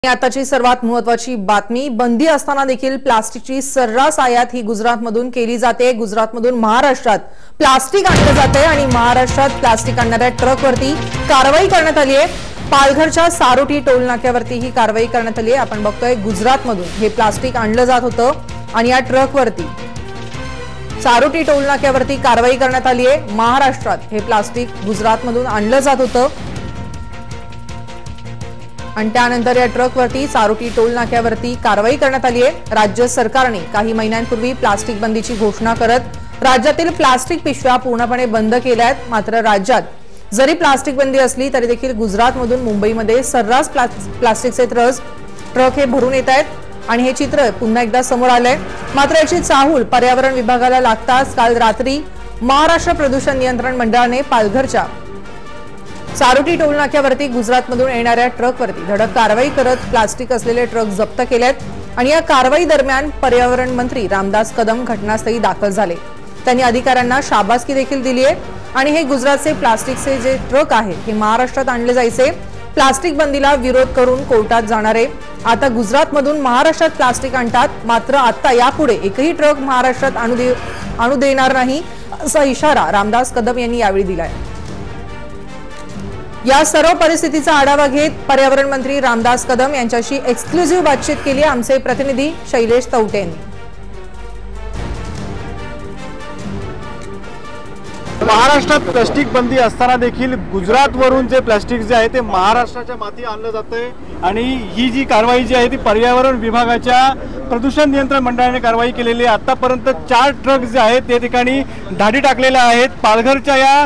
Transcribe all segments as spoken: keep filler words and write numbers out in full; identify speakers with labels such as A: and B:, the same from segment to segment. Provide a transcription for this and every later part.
A: आताची सर्वात महत्त्वाची बातमी, बंदी असताना देखील प्लास्टिकची सर्रास आयात ही गुजरातमधून केली जाते। गुजरातमधून महाराष्ट्रात प्लास्टिक आणले जाते आणि महाराष्ट्रात प्लास्टिक आणणाऱ्या ट्रकवरती कारवाई करण्यात आली आहे। पालघरच्या सारोटी टोल नाक्यावरती ही कारवाई करण्यात आली आहे। आपण बघतोय गुजरातमधून हे प्लास्टिक आणलं जात होतं आणि या ट्रकवरती सारोटी टोल नाक्यावरती कारवाई करण्यात आली आहे। महाराष्ट्रात हे प्लास्टिक गुजरातमधून आणलं जात होतं आणि त्यानंतर या ट्रकवरती सारोटी टोल नाक्यावरती कारवाई करण्यात आली आहे। राज्य सरकारने काही महिन्यांपूर्वी प्लास्टिक बंदीची घोषणा करत राज्यातील प्लास्टिक पिशव्या पूर्णपणे बंद केल्या आहेत। मात्र राज्यात जरी प्लास्टिक बंदी असली तरी देखील गुजरातमधून मुंबईमध्ये सर्रास प्लास्टिकचे ट्रक हे भरून येत आहेत आणि हे चित्र पुन्हा एकदा समोर आलंय। मात्र याची चाहूल पर्यावरण विभागाला लागताच काल रात्री महाराष्ट्र प्रदूषण नियंत्रण मंडळाने पालघरच्या सारोटी टोल नाक्यावरती गुजरातमधून येणाऱ्या ट्रकवरती धडक कारवाई करत प्लास्टिक असलेले ट्रक जप्त केलेत आणि या कारवाई दरम्यान पर्यावरण मंत्री रामदास कदम घटनास्थळी दाखल झाले। त्यांनी अधिकाऱ्यांना शाबासकी देखील दिली आहे आणि हे गुजरातचे प्लास्टिकचे जे ट्रक आहेत हे महाराष्ट्रात आणले जायचे। प्लास्टिक बंदीला विरोध करून कोर्टात जाणारे आता गुजरातमधून महाराष्ट्रात प्लास्टिक आणतात। मात्र आता यापुढे एकही ट्रक महाराष्ट्रात आणू दे आणू देणार नाही असा इशारा रामदास कदम यांनी यावेळी दिलाय। या सर्व परिस्थितीचा आढावा घेत पर्यावरण मंत्री रामदास कदम यांच्याशी एक्सक्लुझिव्ह बातचीत केली आमचे प्रतिनिधी शैलेश तवटे यांनी।
B: महाराष्ट्रात प्लास्टिक बंदी असताना देखील गुजरातवरून जे प्लास्टिक जे आहे ते महाराष्ट्राच्या माती आणलं जातंय आणि ही जी कारवाई जी आहे ती पर्यावरण विभागाच्या प्रदूषण नियंत्रण मंडळाने कारवाई केलेली आहे। आतापर्यंत चार ट्रक जे आहेत ते ठिकाणी धाडी टाकलेल्या आहेत। पालघरच्या या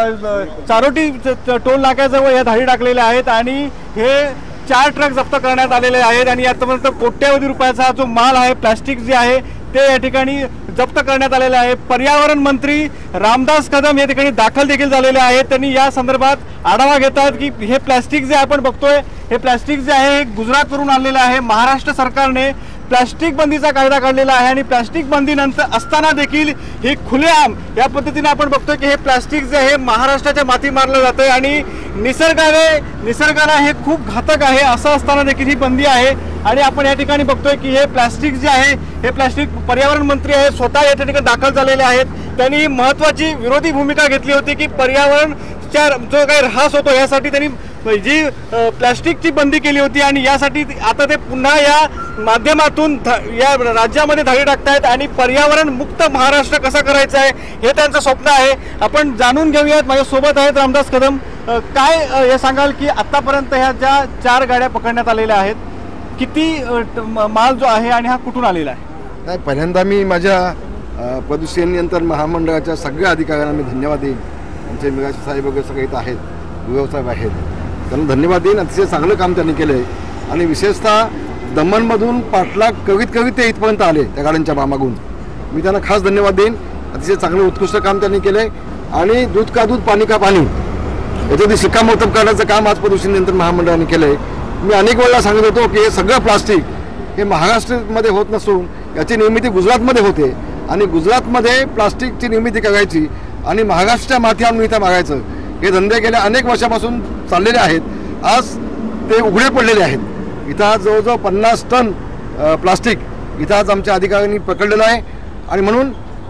B: चारोटी टोल नाक्याजवळ या धाडी टाकलेल्या आहेत आणि हे चार ट्रक जप्त करण्यात आलेले आहेत आणि आतापर्यंत कोट्यवधी रुपयाचा जो माल आहे प्लास्टिक जे आहे ते या ठिकाणी जप्त करण्यात आलेले आहे। पर्यावरण मंत्री रामदास कदम या ठिकाणी दाखल देखील झालेले आहेत। त्यांनी या संदर्भात आढावा घेतात की हे प्लास्टिक जे आपण बघतोय हे प्लास्टिक जे आहे हे गुजरातवरून आणलेलं आहे। महाराष्ट्र सरकारने प्लास्टिक बंदीचा कायदा काढलेला आहे आणि प्लास्टिक बंदी नंतर असताना देखील ही खुलेआम या पद्धतीने आपण बघतोय की हे प्लास्टिक जे आहे महाराष्ट्राच्या माती मारलं जातंय आणि निसर्गाने निसर्गाला हे खूप घातक आहे असं असताना देखील ही बंदी आहे। आणि आपण या ठिकाणी बघतोय की हे प्लास्टिक जे आहे हे प्लास्टिक पर्यावरण मंत्री आहे स्वतः या ठिकाणी दाखल झालेले आहेत। त्यांनी महत्त्वाची विरोधी भूमिका घेतली होती की पर्यावरणच्या जो काही ऱ्हास होतो यासाठी त्यांनी जी प्लास्टिकची बंदी केली होती आणि यासाठी आता ते पुन्हा या माध्यमातून या राज्यामध्ये धाडी टाकतायत आणि पर्यावरण मुक्त महाराष्ट्र कसा करायचा आहे हे त्यांचं स्वप्न आहे। आपण जाणून घेऊयात, माझ्यासोबत आहेत रामदास कदम। काय हे सांगाल की आतापर्यंत ह्या ज्या चार गाड्या पकडण्यात आलेल्या आहेत किती माल जो आहे आणि हा कुठून आलेला आहे?
C: नाही, पहिल्यांदा मी माझ्या प्रदूषण नियंत्रण महामंडळाच्या सगळ्या अधिकाऱ्यांना मी धन्यवाद देईन। आमचे मिराशी साहेब वगैरे सगळे इथं आहेत, गुरवसाहेब आहेत, त्यांना धन्यवाद देईन। अतिशय चांगलं काम त्यांनी केलं आहे आणि विशेषतः दमणमधून पाठलाग कवीत कवीत ते इथपर्यंत आले त्या गाड्यांच्या मामागून, मी त्यांना खास धन्यवाद देईन। अतिशय चांगलं उत्कृष्ट काम त्यांनी केलं आहे आणि दूध का दूध पाणी का पाणी याच्यावरती शिक्कामोर्तब करण्याचं काम आज प्रदूषण नियंत्रण महामंडळाने केलं आहे। मी अनेक वेळा सांगत होतो की हे सगळं प्लास्टिक हे महाराष्ट्रामध्ये होत नसून याची निर्मिती गुजरातमध्ये होते आणि गुजरातमध्ये प्लास्टिकची निर्मिती करायची आणि महाराष्ट्राच्या माथी आणून इथं मागायचं हे धंदे गेल्या अनेक वर्षापासून चाललेले आहेत। आज ते उघडे पडलेले आहेत। इथं आज जवळजवळ पन्नास टन प्लास्टिक इथं आज आमच्या अधिकाऱ्यांनी पकडलेलं आहे आणि म्हणून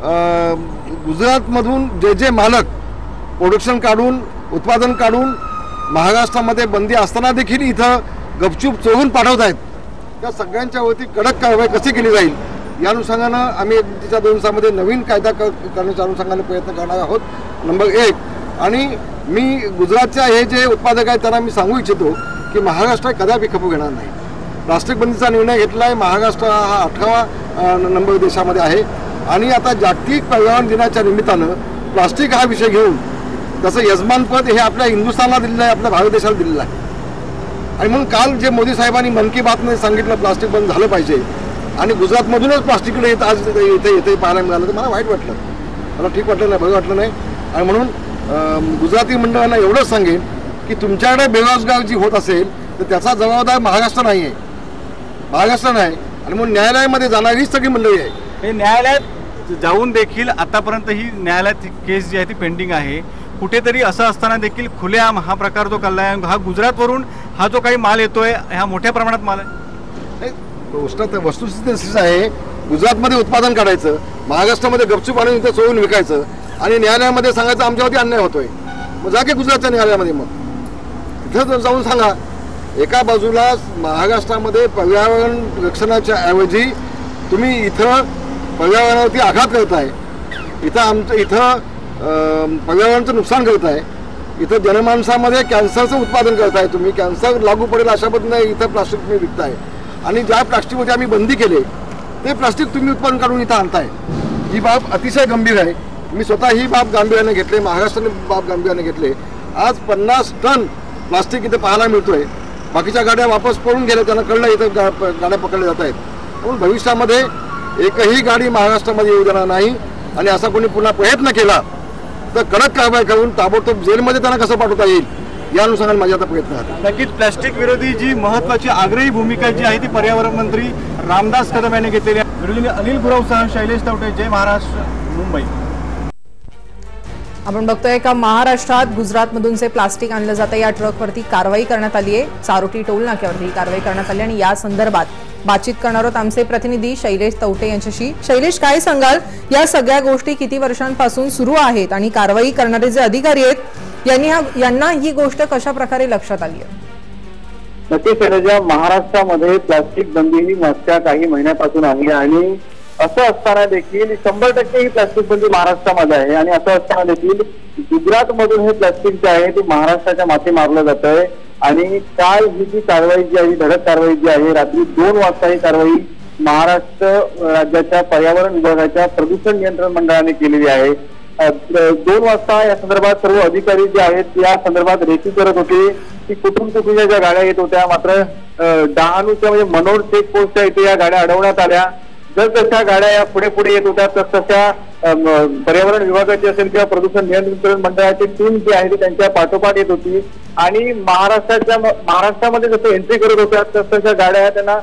C: गुजरातमधून जे जे मालक प्रोडक्शन काढून उत्पादन काढून महाराष्ट्रामध्ये बंदी असताना देखील इथं गपचूप चोरून पाठवत आहेत त्या सगळ्यांच्या वरती कडक कारवाई कशी केली जाईल या अनुषंगानं आम्ही तिच्या दोन दिवसामध्ये नवीन कायदा करण्याच्या अनुषंगाने प्रयत्न करणार आहोत, नंबर एक। आणि मी गुजरातच्या हे जे उत्पादक आहेत त्यांना मी सांगू इच्छितो की महाराष्ट्र कदापि खपू घेणार नाही। प्लास्टिक बंदीचा निर्णय घेतला आहे, महाराष्ट्र हा अठरावा नंबर देशामध्ये आहे आणि आता जागतिक पर्यावरण दिनाच्या निमित्तानं प्लास्टिक हा विषय घेऊन तसं यजमानपद हे आपल्या हिंदुस्थानला दिलेलं आहे, आपल्या भारत देशाला दिलेलं आहे। आणि म्हणून काल जे मोदी साहेबांनी मन की बातमध्ये सांगितलं प्लास्टिक बंद झालं पाहिजे आणि गुजरातमधूनच प्लास्टिककडे येत आज इथे इथे पाहायला मिळालं तर मला वाईट वाटलं, मला ठीक वाटलं नाही, बरं वाटलं नाही। आणि म्हणून गुजराती मंडळांना एवढंच सांगेन की तुमच्याकडे बेरोजगार जी होत असेल तर त्याचा जबाबदार महाराष्ट्र नाही आहे, महाराष्ट्र नाही आणि म्हणून न्यायालयामध्ये जाणारीच सगळी मंडळी आहे।
B: हे न्यायालयात जाऊन देखील आतापर्यंत ही न्यायालयात केस जी आहे ती पेंडिंग आहे। कुठेतरी असं असताना देखील खुलेआम हा प्रकार जो कल्ला आहे, हा गुजरातवरून हा जो काही माल येतोय हा मोठ्या प्रमाणात माल आहे.
C: गोष्ट तर वस्तुस्थिती तशीच आहे. गुजरातमध्ये उत्पादन काढायचं, महाराष्ट्रामध्ये गपचूप आणून इथं चोरून विकायचं आणि न्यायालयामध्ये सांगायचं आमच्यावरती अन्याय होतोय. मग जा की गुजरातच्या न्यायालयामध्ये, मग तिथं जाऊन सांगा. एका बाजूला महाराष्ट्रामध्ये पर्यावरण रक्षणाच्या ऐवजी तुम्ही इथं पर्यावरणावरती आघात करताय, इथं आमचं इथं पर्यावरणाचं नुकसान करताय, इथं जनमानसामध्ये कॅन्सरचं उत्पादन करताय तुम्ही, कॅन्सर लागू पडेल अशा पद्धतीने इथं प्लास्टिक तुम्ही विकताय. आणि ज्या प्लास्टिकमध्ये आम्ही बंदी केले ते प्लास्टिक तुम्ही उत्पादन काढून इथं आणताय. ही बाब अतिशय गंभीर आहे. मी स्वतः ही बाब गांभीर्याने घेतले, महाराष्ट्राने बाब गांभीर्याने घेतले. आज पन्नास टन प्लास्टिक इथं पाहायला मिळतोय. बाकीच्या गाड्या वापस पळून गेल्या, त्यांना कळलं इथं गा गाड्या पकडल्या जात आहेत. म्हणून भविष्यामध्ये एकही गाडी महाराष्ट्रामध्ये येऊ देणार नाही आणि असा कोणी पुन्हा प्रयत्न केला तर कडक कारवाई करून ताबडतोब जेलमध्ये त्यांना कसं पाठवता येईल या अनुषंगाने माझा आता प्रयत्न आहे.
B: नक्कीच प्लास्टिक विरोधी जी महत्वाची आग्रही भूमिका जी आहे ती पर्यावरण मंत्री रामदास कदम यांनी घेतलेली आहे. विरोधी अनिल गुरवसह शैलेश तवटे, जय महाराष्ट्र, मुंबई.
A: आपण बघतोय का महाराष्ट्रात गुजरातमधून जे प्लास्टिक आणलं जातं या ट्रकवरती कारवाई करण्यात आली आहे. चारोटी टोल नाक्यावरती कारवाई करण्यात आली आणि या संदर्भात बातचीत करणार आहोत आमचे प्रतिनिधी शैलेश तवटे यांच्याशी. शैलेश, काय सांगाल, या सगळ्या गोष्टी किती वर्षांपासून सुरू आहेत आणि कारवाई करणारे जे अधिकारी आहेत यांनी यांना ही गोष्ट कशा प्रकारे लक्षात आली आहे?
D: नक्कीच शैलजा, महाराष्ट्रामध्ये प्लास्टिक बंदी ही मागच्या काही महिन्यापासून आहे आणि असं असताना देखील शंभर टक्के ही प्लास्टिक बंदी महाराष्ट्रामध्ये आहे आणि असं असताना देखील गुजरातमधून हे प्लास्टिक जे आहे ते महाराष्ट्राच्या माथी मारलं जात आहे. आणि काल ही जी कारवाई जी आहे, धडक कारवाई जी आहे, रात्री दोन वाजता ही कारवाई महाराष्ट्र राज्याच्या पर्यावरण विभागाच्या प्रदूषण नियंत्रण मंडळाने केलेली आहे. दोन वाजता या संदर्भात सर्व अधिकारी जे आहेत या संदर्भात रेकी करत होते की कुठून कुठून ज्या गाड्या येत होत्या. मात्र डहाणूच्या म्हणजे मनोर चेक पोस्टच्या इथे या गाड्या अडवण्यात आल्या. जर जशा गाड्या या पुढे पुढे येत होत्या तस तशा पर्यावरण विभागाची असेल किंवा प्रदूषण नियंत्रण मंडळाची टीम जी आहे ती त्यांच्या पाठोपाठ येत होती आणि महाराष्ट्राच्या महाराष्ट्रामध्ये जसं एंट्री करत होत्या तस तशा गाड्या त्यांना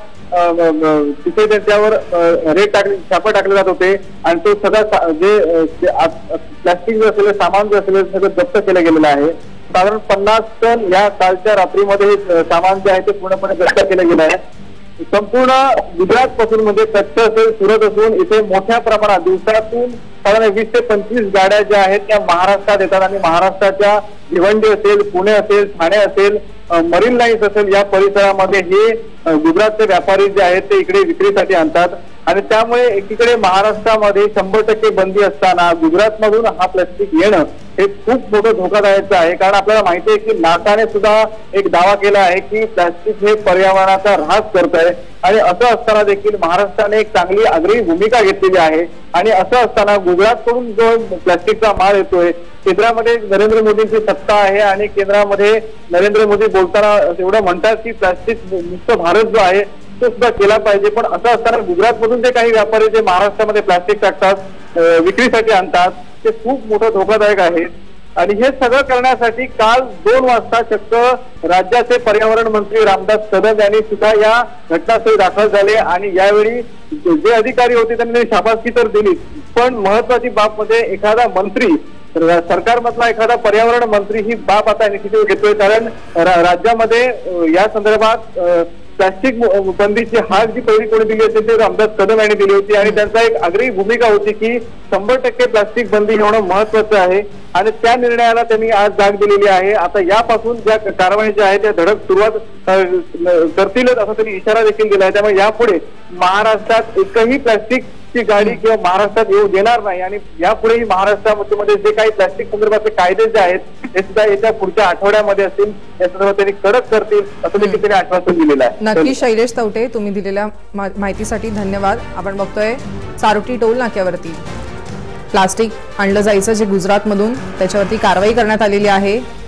D: तिथे त्यांच्यावर रेट टाकले छापा टाकले जात होते आणि तो सगळं जे प्लास्टिक जे असेल सामान जे असेल सगळं जप्त केलं गेलेलं आहे. साधारण पन्नास टन या कालच्या रात्रीमध्ये हे सामान जे आहे ते पूर्णपणे जप्त केलं गेलं आहे. संपूर्ण गुजरात पासून म्हणजे कच्छ असेल, सुरत असून इथे मोठ्या प्रमाणात दिवसातून साधारण वीस ते पंचवीस गाड्या ज्या आहेत त्या महाराष्ट्रात येतात आणि महाराष्ट्राच्या भिवंडी असेल, पुणे असेल, ठाणे असेल, मरीन लाईन्स असेल या परिसरामध्ये हे गुजरातचे व्यापारी जे आहेत ते इकडे विक्रीसाठी आणतात. आणि त्यामुळे एकीकडे महाराष्ट्रामध्ये शंभर टक्के बंदी असताना गुजरातमधून हा प्लास्टिक येणं हे खूप मोठं धोकादायक आहे. कारण आपल्याला माहिती आहे की नासाने सुद्धा एक दावा केला आहे की प्लास्टिक हे पर्यावरणाचा ऱ्हास करत आहे आणि असं असताना देखील महाराष्ट्राने एक चांगली आग्रही भूमिका घेतलेली आहे. आणि असं असताना गुजरातकडून जो प्लास्टिकचा माल येतोय, केंद्रामध्ये नरेंद्र मोदींची सत्ता आहे आणि केंद्रामध्ये नरेंद्र मोदी बोलताना एवढं म्हणतात की प्लास्टिक मुक्त भारत जो आहे तो सुद्धा केला पाहिजे. पण असं असताना गुजरातमधून जे काही व्यापारी जे महाराष्ट्रामध्ये प्लास्टिक टाकतात, विक्रीसाठी आणतात, ते खूप मोठं धोकादायक आहे. आणि हे सगळं करण्यासाठी काल दोन वाजता चक्क राज्याचे पर्यावरण मंत्री रामदास कदम यांनी सुद्धा या घटनास्थळी दाखल झाले आणि यावेळी जे अधिकारी होते त्यांनी शाबासकी तर दिली, पण महत्वाची बाब म्हणजे एखादा मंत्री सरकारमधला एखादा पर्यावरण मंत्री ही बाब आता इनिशिएटिव्ह घेतोय. कारण राज्यामध्ये या संदर्भात प्लास्टिक बंदीची हाक जी पहिली कोणी दिली असेल ते रामदास कदम यांनी दिली होती आणि त्यांचा एक आग्रही भूमिका होती की शंभर टक्के प्लास्टिक बंदी होणं महत्वाचं आहे आणि त्या निर्णयाला त्यांनी आज जाग दिलेली आहे. आता यापासून ज्या कारवाई ज्या आहेत त्या धडक सुरुवात करतीलच असा त्यांनी इशारा देखील दिला आहे. त्यामुळे यापुढे महाराष्ट्रात एकही प्लास्टिक ची गाडी किंवा महाराष्ट्रात येऊ देणार नाही आणि यापुढेही महाराष्ट्रामध्ये जे काही प्लास्टिक संदर्भातले कायदे जे आहेत हे सुद्धा येत्या पुढच्या आठवड्यामध्ये असतील या संदर्भात त्यांनी कडक करतील असं देखील त्यांनी आश्वासन दिलेलं आहे.
A: नक्की शैलेश तवटे, तुम्ही दिलेल्या माहितीसाठी धन्यवाद. आपण बघतोय चारोटी टोल नाक्यावरती प्लास्टिक आणलं जायचं जे गुजरातमधून, त्याच्यावरती कारवाई करण्यात आलेली आहे.